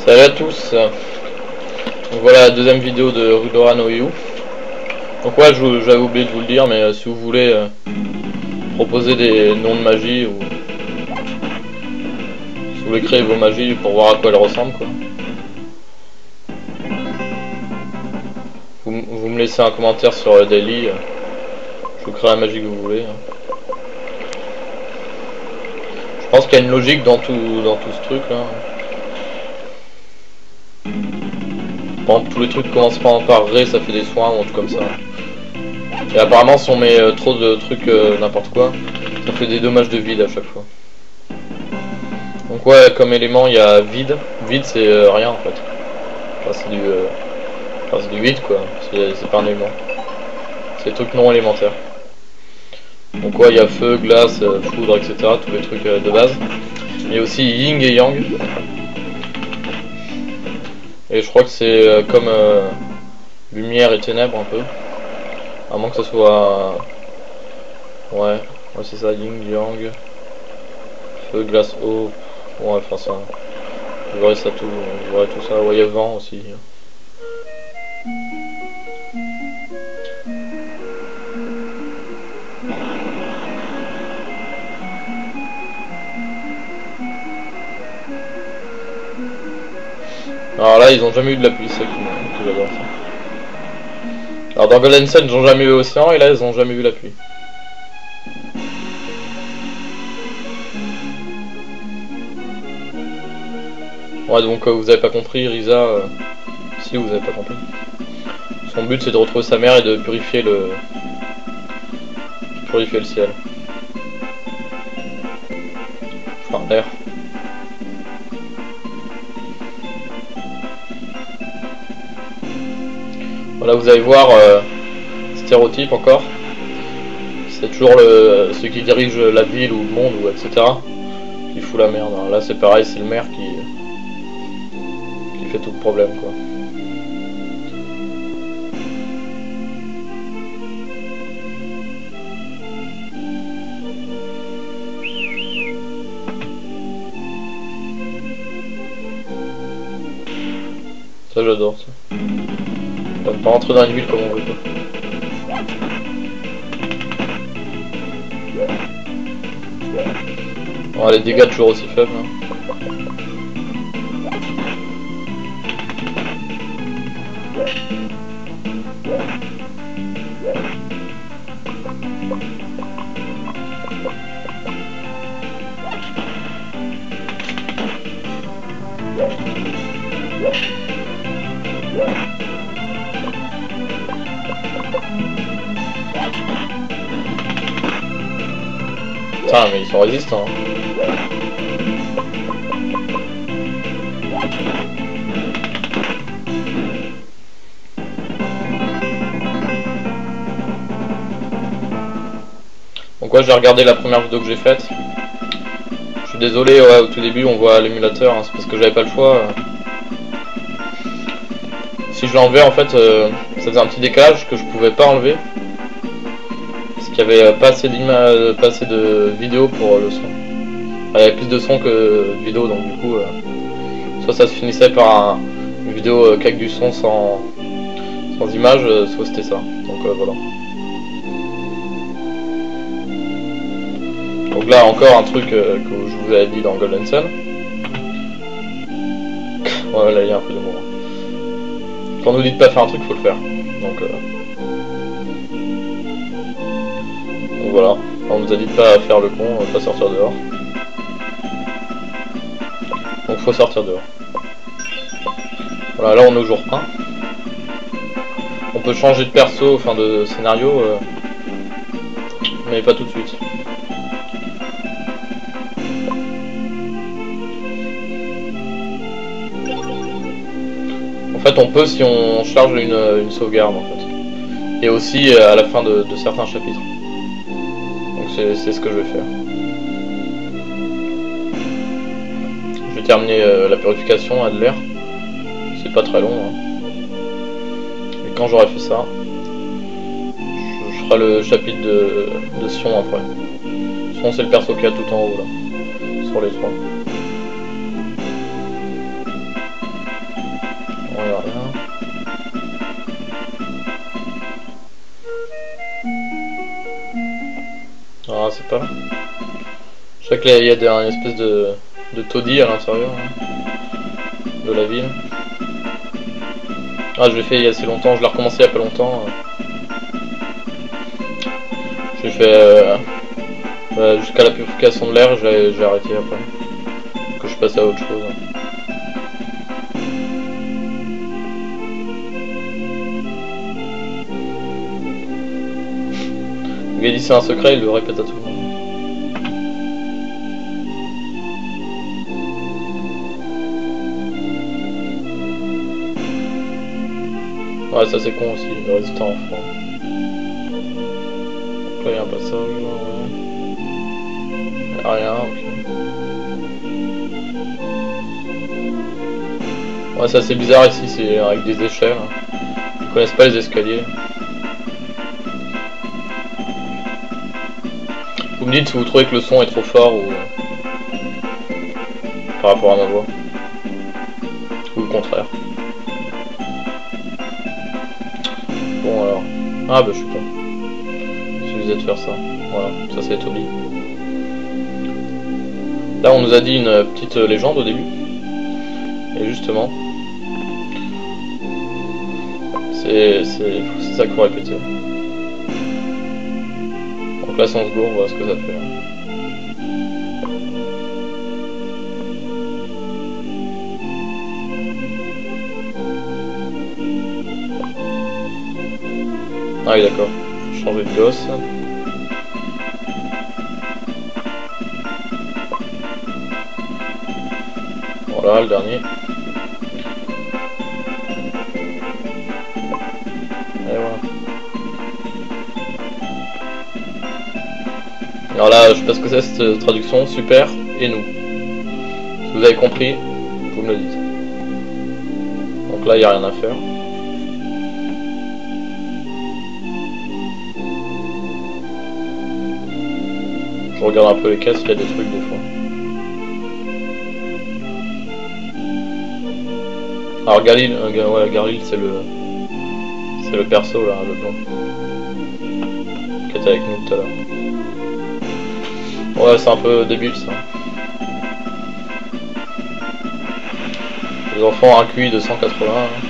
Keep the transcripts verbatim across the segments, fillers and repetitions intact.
Salut à tous. Donc voilà la deuxième vidéo de Rudora no You. Donc ouais, j'avais oublié de vous le dire, mais euh, si vous voulez euh, proposer des noms de magie ou si vous voulez créer vos magies pour voir à quoi elles ressemblent, quoi. Vous, vous me laissez un commentaire sur euh, Daily, euh, je vous crée la magie que vous voulez. Hein. Je pense qu'il y a une logique dans tout, dans tout ce truc là. Bon, tous les trucs commencent par Ré, ça fait des soins ou un truc comme ça. Et apparemment si on met euh, trop de trucs euh, n'importe quoi, ça fait des dommages de vide à chaque fois. Donc ouais, comme élément il y a vide. Vide c'est euh, rien en fait. Enfin, c'est du, euh... enfin, c'est du vide quoi, c'est pas un élément. C'est des trucs non élémentaires. Donc ouais, il y a feu, glace, euh, foudre, et cetera. Tous les trucs euh, de base. Il y a aussi yin et yang. Et je crois que c'est euh, comme euh, lumière et ténèbres un peu. À moins que ce soit... Ouais, ouais c'est ça, yin, yang, feu, glace, eau. Ouais, enfin ça. Vous verrez ça tout, vous verrez tout ça. Ouais, il y a vent aussi. Alors là, ils ont jamais eu de la pluie, c'est ça que j'adore ça. Alors dans Golden Sun, ils ont jamais eu l'océan et là, ils ont jamais eu la pluie. Ouais, donc euh, vous avez pas compris, Risa. Euh... Si vous avez pas compris. Son but c'est de retrouver sa mère et de purifier le purifier le ciel. Enfin l'air. Voilà, vous allez voir euh, stéréotype encore. C'est toujours le celui qui dirige la ville ou le monde ou et cetera qui fout la merde. Là c'est pareil, c'est le maire qui qui fait tout le problème quoi. Ça j'adore ça. On va pas rentrer dans une ville comme on veut quoi. Bon, les dégâts toujours aussi faibles. Hein. Putain, mais ils sont résistants. Donc ouais, j'ai regardé la première vidéo que j'ai faite. Je suis désolé, ouais, au tout début on voit l'émulateur, hein, c'est parce que j'avais pas le choix. Si je l'enlevais en fait, euh, ça faisait un petit décalage que je pouvais pas enlever. Parce qu'il y avait pas assez d'images, pas assez de vidéos pour le son. Il y avait plus de son que de vidéos, donc du coup, euh, soit ça se finissait par un, une vidéo euh, qu'avec du son sans, sans image, euh, soit c'était ça. Donc euh, voilà. Donc là encore un truc euh, que je vous avais dit dans Golden Sun. Ouais, là il y a un peu de mots. Quand on nous dit de pas faire un truc, faut le faire. Donc, euh... Donc voilà. On nous a dit de pas faire le con, pas sortir dehors. Donc faut sortir dehors. Voilà, là on est au jour un. On peut changer de perso, enfin de scénario, euh... mais pas tout de suite. En fait on peut si on charge une, une sauvegarde en fait. Et aussi euh, à la fin de, de certains chapitres. Donc c'est ce que je vais faire. Je vais terminer euh, la purification à de l'air. C'est pas très long. Hein. Et quand j'aurai fait ça, je, je ferai le chapitre de, de Sion après. Sion c'est le perso qu'il y a tout en haut là. Sur les trois. Ah, c'est pas là. Je sais qu'il y a des, une espèce de, de taudis à l'intérieur hein, de la ville. Ah, je l'ai fait il y a assez longtemps, je l'ai recommencé il y a pas longtemps. J'ai fait euh, euh, jusqu'à la purification de l'air, j'ai arrêté après. Que je passe à autre chose. Le gars dit c'est un secret, il le répète à tout le monde. Ouais, ça c'est con aussi, le résistant en froid. Là, il y a un passage, ouais. Il y a rien, ok. Ouais, c'est assez bizarre ici, c'est avec des échelles. Hein. Ils connaissent pas les escaliers. Vous me dites si vous trouvez que le son est trop fort ou par rapport à ma voix. Ou le contraire. Bon alors. Ah bah je sais pas. Il suffisait de faire ça. Voilà, ça c'est Toby. Là on nous a dit une petite légende au début. Et justement. C'est ça qu'il faut répéter. Donc là si on se gourre, voilà ce que ça fait. Ah oui d'accord, changer de gosse. Voilà le dernier. Et voilà. Alors là, je sais pas ce que c'est cette traduction, super, et nous. Si vous avez compris, vous me le dites. Donc là, il n'y a rien à faire. Je regarde un peu les caisses, il y a des trucs des fois. Alors Galil, euh, ouais, Galil c'est le c'est le perso là, le blanc, qui était avec nous tout à l'heure. Ouais, c'est un peu débile ça. Les enfants ont un Q I de cent quatre-vingts. Hein.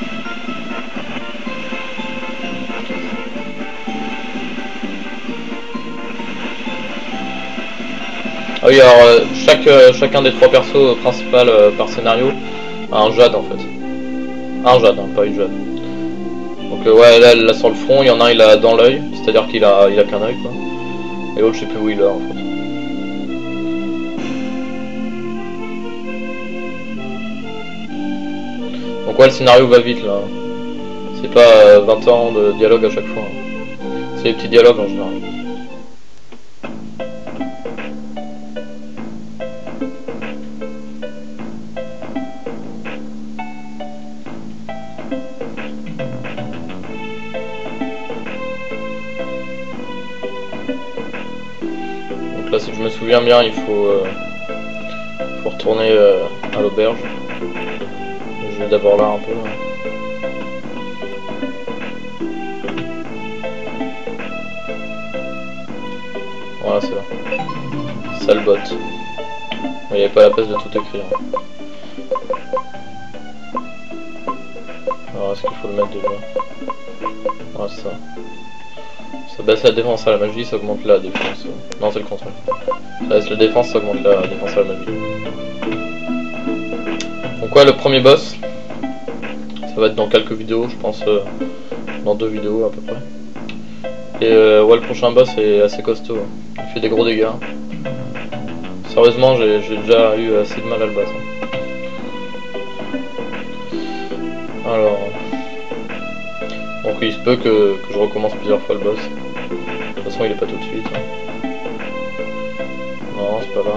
Ah oui, alors euh, chaque, euh, chacun des trois persos principaux euh, par scénario a un jade en fait. Un jade, hein, pas une jade. Donc euh, ouais, là elle l'a sur le front, il y en a un il l'a dans l'œil, c'est-à-dire qu'il a, il a qu'un œil quoi. Et l'autre je sais plus où il l'a en fait. Donc ouais, le scénario va vite là. C'est pas euh, vingt ans de dialogue à chaque fois. Hein. C'est des petits dialogues en général. Là, si je me souviens bien, il faut, euh, faut retourner euh, à l'auberge. Je vais d'abord là un peu. Là. Voilà, c'est là. Sale bot. Il n'y avait pas la place de tout écrire. Alors, est-ce qu'il faut le mettre déjà? Voilà, c'est ça. Ça baisse la défense à la magie, ça augmente la défense. Non, c'est le contraire. Ça baisse la défense, ça augmente la défense à la magie. Donc ouais, le premier boss, ça va être dans quelques vidéos, je pense euh, dans deux vidéos à peu près. Et euh, ouais, le prochain boss est assez costaud. Il fait des gros dégâts. Sérieusement, j'ai déjà eu assez de mal à le battre. Alors... Donc il se peut que, que je recommence plusieurs fois le boss. De toute façon il est pas tout de suite. Non, c'est pas là.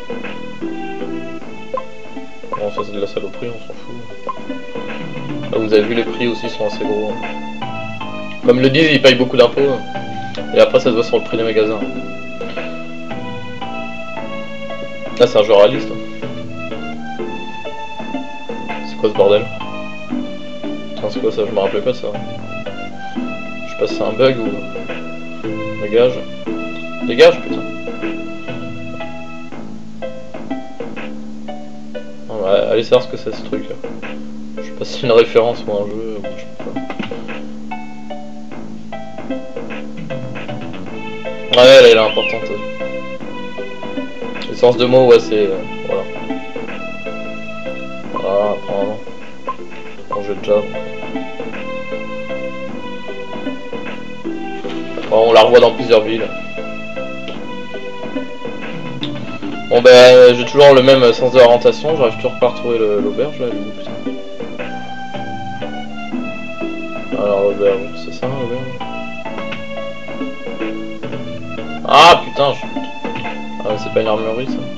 Bon, ça c'est de la saloperie, on s'en fout. Là vous avez vu, les prix aussi sont assez gros. Comme le disent, ils payent beaucoup d'impôts. Et après ça se voit sur le prix des magasins. Là c'est un jeu réaliste. C'est quoi ce bordel? C'est quoi ça? Je me rappelais pas ça. Je sais pas si c'est un bug ou... Dégage. Dégage, putain. Ah ouais, allez savoir ce que c'est ce truc là. Je sais pas si c'est une référence ou un jeu, ou je sais pas. Ouais, elle est importante. L'essence de mots, ouais, c'est... Euh, voilà. Voilà, apparemment. Bon, j'ai déjà... Bon, on la revoit dans plusieurs villes. Bon ben, j'ai toujours le même sens de l'orientation, j'arrive toujours pas à retrouver l'auberge là, où, putain. Alors l'auberge, c'est ça l'auberge? Ah putain, je... Ah c'est pas une armurerie ça.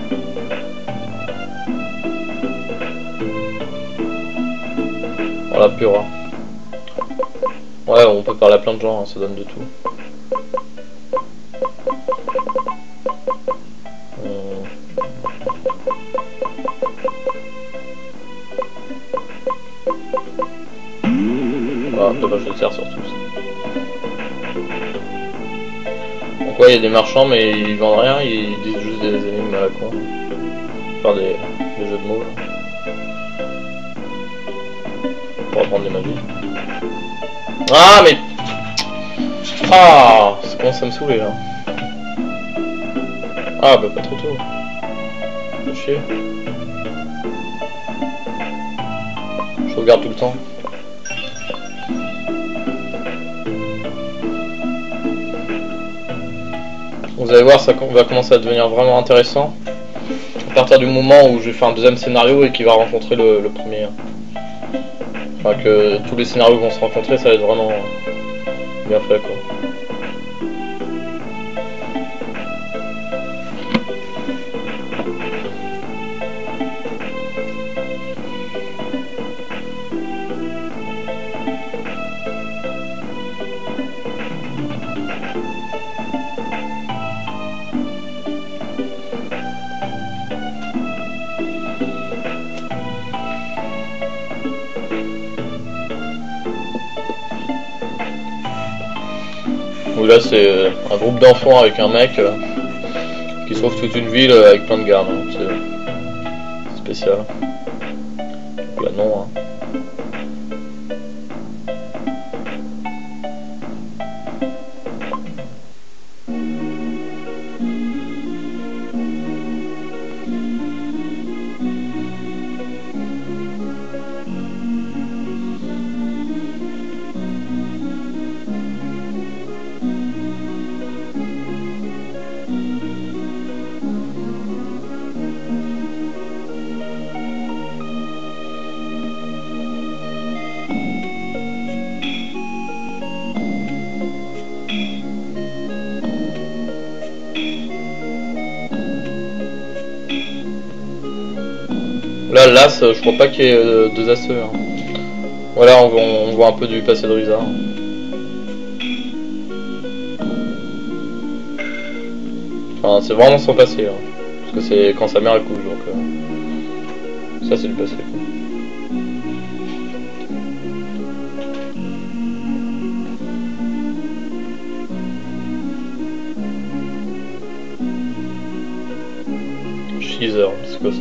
Voilà, Pura. Ouais, on peut parler à plein de gens, hein, ça donne de tout. Euh... Ah, dommage de terre surtout. Donc ouais, il y a des marchands, mais ils vendent rien, ils disent juste des énigmes à la con. Faire des, des jeux de mots. Là. Pour apprendre des magies. Ah mais... Ah, ça commence à me saouler là. Ah bah pas trop tôt. Fais chier. Je regarde tout le temps. Vous allez voir, ça va commencer à devenir vraiment intéressant. À partir du moment où je vais faire un deuxième scénario et qu'il va rencontrer le, le premier. Enfin que tous les scénarios vont se rencontrer, ça va être vraiment bien fait quoi. Où là c'est un groupe d'enfants avec un mec euh, qui sauve toute une ville euh, avec plein de gardes, hein. C'est spécial. Donc là non. Hein. Là, l'As, je crois pas qu'il y ait euh, deux As. Hein. Voilà, on, on voit un peu du passé de Risa. Enfin, c'est vraiment son passé. Hein. Parce que c'est quand sa mère accouche, donc... Euh, ça, c'est du passé. Quoi. Sheezer, c'est quoi ça?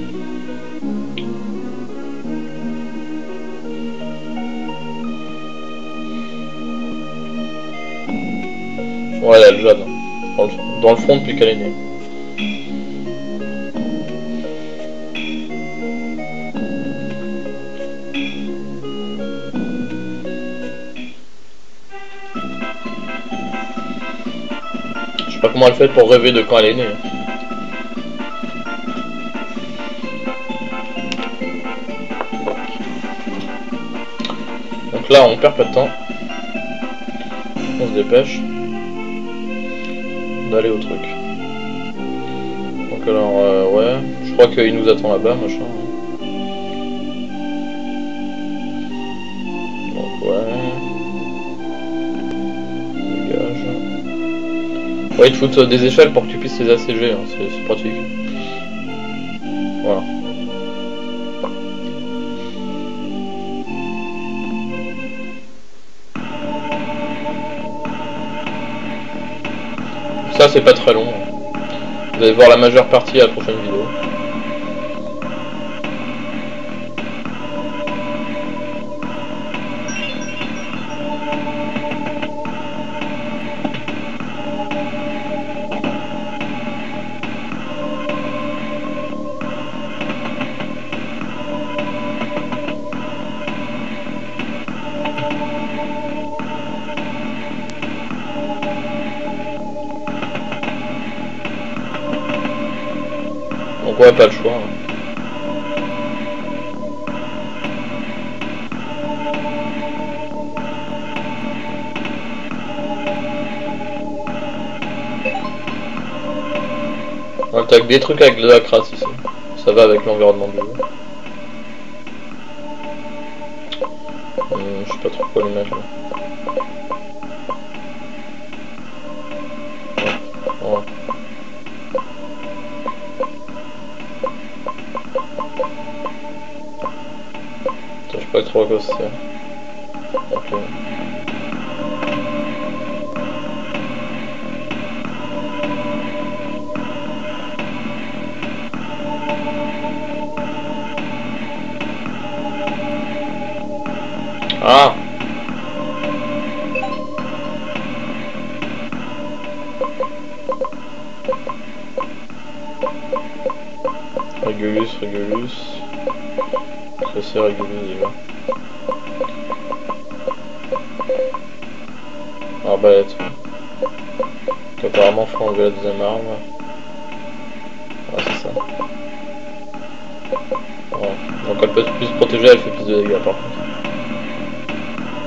Ouais, elle est jeune. Dans le, dans le front depuis qu'elle est née. Je sais pas comment elle fait pour rêver de quand elle est née. Donc là, on perd pas de temps. On se dépêche d'aller au truc. Donc alors, euh, ouais, je crois qu'il nous attend là-bas, machin. Donc ouais. Dégage. Ouais, ils te foutent des échelles pour que tu puisses les A C G, hein. C'est pratique. Voilà. ça c'est pas très long. Vous allez voir la majeure partie à la prochaine vidéo. Donc ouais, pas le choix. On attaque des trucs avec de la crasse ici. Ça va avec l'environnement du jeu. Hum, je sais pas trop quoi l'image là. Ouais. Ouais. Je sais pas trop à quoi ça sert. Ok. Ah! Régulus, Régulus. Ça c'est Régulus déjà. Arbalète. Donc apparemment faut enlever la deuxième arme. Ouais, c'est ça. Ouais. Donc elle peut être plus protégée, elle fait plus de dégâts par contre.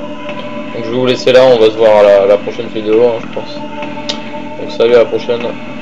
Donc je vais vous laisser là, on va se voir à la, à la prochaine vidéo, hein, je pense. Donc salut, à la prochaine.